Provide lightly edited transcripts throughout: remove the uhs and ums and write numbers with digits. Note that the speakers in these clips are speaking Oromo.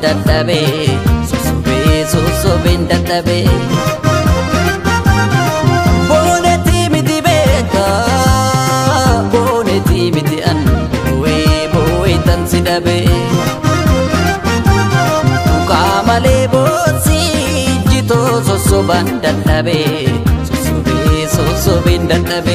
dadhabe sosobeen dadhabe booneti miti beeka booneti miti an boo'eetan si dhabe malee boonsi jitoo sosobaan dadhabe sosobeen dadhabe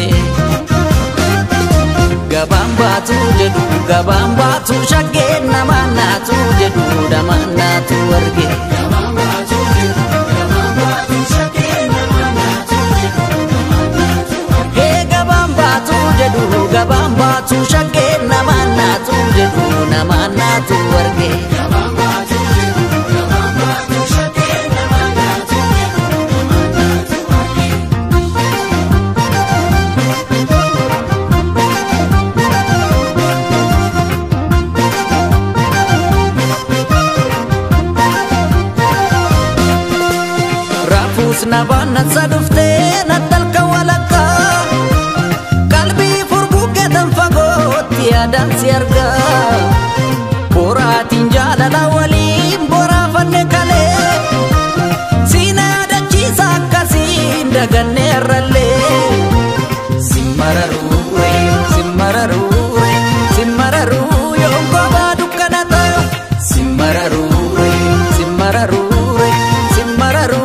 gabaan baatu jedhu gabaan baatu shaggeen namaan naatu jedhu namaan naatu arge gabaan baatu jedhu gabaan baatu shaggeen namaan naatu jedhu namaan naatu arge gabaan baatu jedhu gabaan baatu shaggeen namaan naatu jedhu namaan naatu arge gabaan baatu jedhu gabaan baatu shaggeen namaan naatu jedhu namaan naatu arge Nabaan sadufte natalka walaka qalbii furgugeetan fagootti yaadaan si arga boraatiin jaalala waliin boraafanne kalee siina yaadachiisa akkasiin daganne irrallee simmararuu simmararuu simmararuu yoo gobaa dukkana ta'u simmararuu simmararuu simmararuu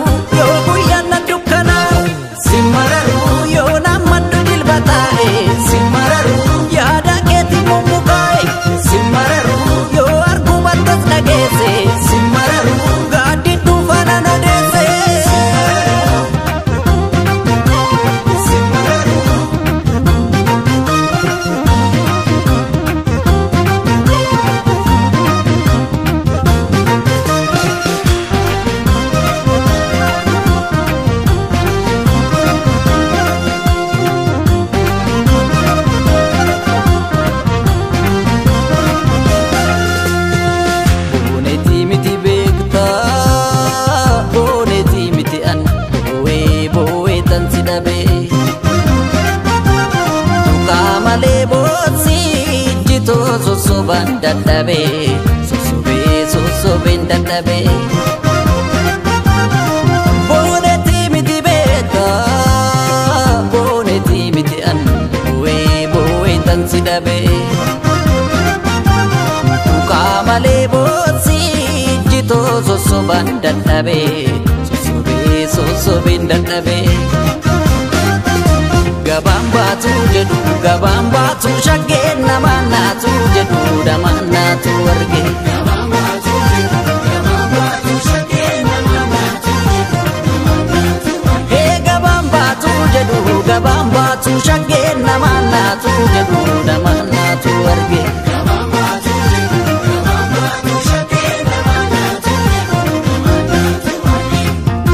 malee boonsi jitoo sosobaan dadhabe sosobeen dadhabe booneti miti beeka booneti miti an boo'eetan si dhabe malee boonsi jitoo sosobaan dadhabe sosobeen dadhabe gabaan baatu jedhu gabaan baatu shaggeen namaan naatu jedhu namaan naatu arge gabaan baatu jedhu gabaan baatu shaggeen namaan naatu jedhu namaan naatu arge gabaan baatu jedhu gabaan baatu shaggeen namaan naatu jedhu namaan naatu arge gabaan baatu jedhu gabaan baatu shaggeen namaan naatu jedhu namaan naatu arge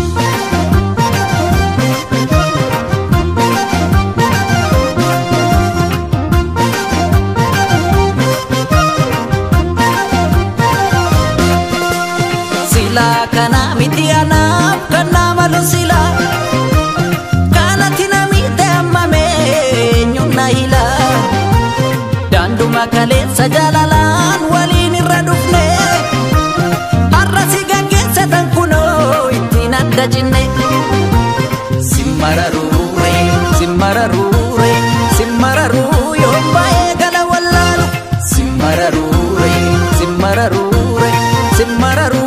kana miti anaaf kan nama lusila kanatti namiite ammame eenyumna hila daanduma kaleessa jaalalaan waliin irra dhufne har'a si gaggeessatan kunoo ittiin adda jinne simmararuu simmararuu simmararuu yoo baay'ee gala wallaalu simmararuu simmararuu simmararuu